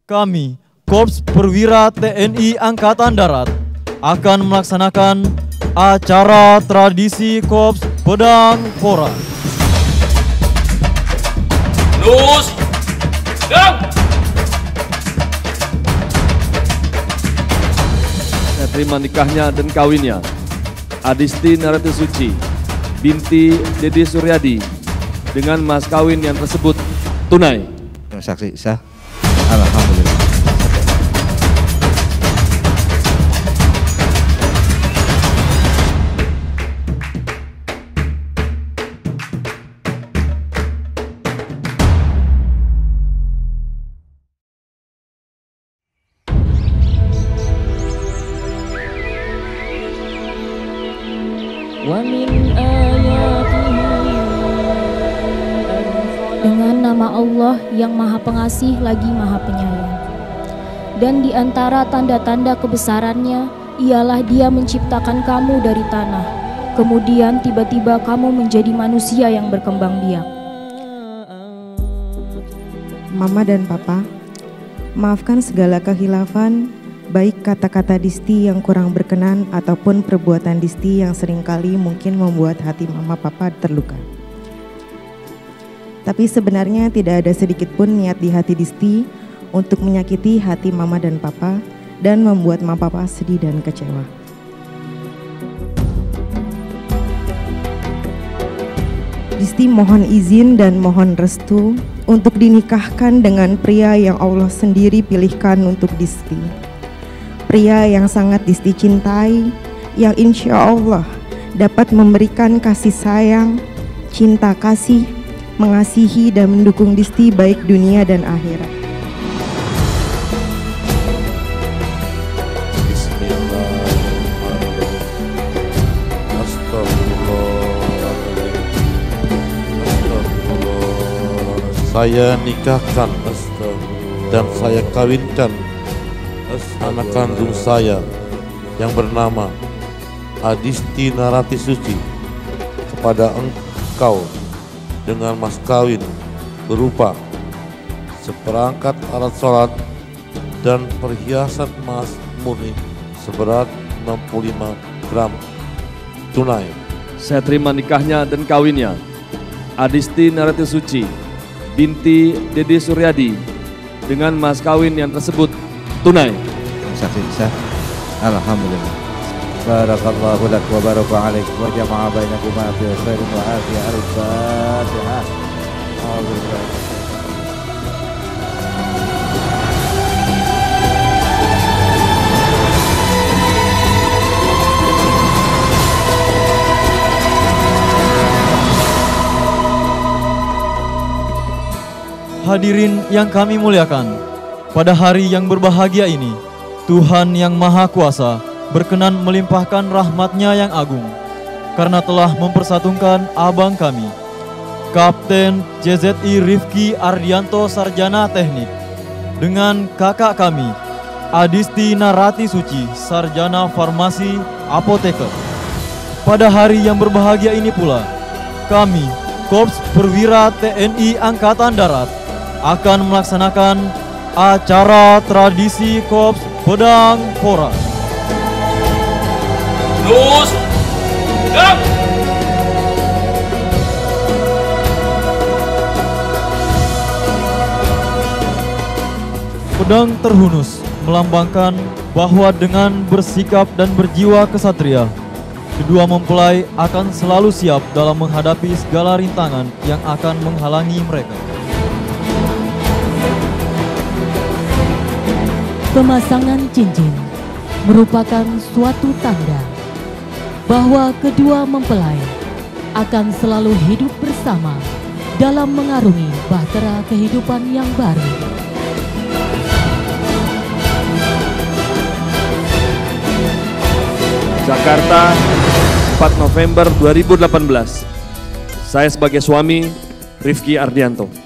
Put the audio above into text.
Kami, Korps Perwira TNI Angkatan Darat, akan melaksanakan acara tradisi Korps Pedang Pora. Lurus, gerak! Saya terima nikahnya dan kawinnya Adisti Narati Suci binti Dedi Suryadi dengan mas kawin yang tersebut tunai. Saksi sah. Alhamdulillah. Dengan nama Allah yang Maha Pengasih lagi Maha Penyayang. Dan di antara tanda-tanda kebesarannya ialah Dia menciptakan kamu dari tanah. Kemudian tiba-tiba kamu menjadi manusia yang berkembang biak. Mama dan Papa, maafkan segala kehilafan, baik kata-kata Disti yang kurang berkenan ataupun perbuatan Disti yang seringkali mungkin membuat hati Mama Papa terluka. Tapi sebenarnya tidak ada sedikit pun niat di hati Disti untuk menyakiti hati Mama dan Papa dan membuat Mama Papa sedih dan kecewa. Disti mohon izin dan mohon restu untuk dinikahkan dengan pria yang Allah sendiri pilihkan untuk Disti. Pria yang sangat Disti cintai, yang insya Allah dapat memberikan kasih sayang, cinta kasih, mengasihi dan mendukung Disti baik dunia dan akhirat. Bismillahirrahmanirrahim. Astagfirullah. Saya nikahkan dan saya kawinkan anak kandung saya yang bernama Adisti Narati Suci kepada engkau dengan mas kawin berupa seperangkat alat sholat dan perhiasan emas murni seberat 65 gram tunai. Saya terima nikahnya dan kawinnya Adisti Narati Suci binti Dedi Suryadi dengan mas kawin yang tersebut tunai. Saksi sah. Alhamdulillah. Barakallahu lak wa baraka alaik wa jama'a bainakuma fi khairin wa afiyah. Al-Fatihah. Hadirin yang kami muliakan, pada hari yang berbahagia ini, Tuhan yang Maha Kuasa berkenan melimpahkan rahmat-Nya yang agung, karena telah mempersatukan abang kami, Kapten JZI Rifki Ardianto Sarjana Teknik, dengan kakak kami, Adisti Narati Suci Sarjana Farmasi Apoteker. Pada hari yang berbahagia ini pula, kami, Korps Perwira TNI Angkatan Darat, akan melaksanakan acara tradisi Korps Pedang Pora. Lurus, gerak! Pedang terhunus melambangkan bahwa dengan bersikap dan berjiwa kesatria, kedua mempelai akan selalu siap dalam menghadapi segala rintangan yang akan menghalangi mereka. Pemasangan cincin merupakan suatu tanda bahwa kedua mempelai akan selalu hidup bersama dalam mengarungi bahtera kehidupan yang baru. Jakarta, 4 November 2018. Saya sebagai suami, Rifki Ardianto.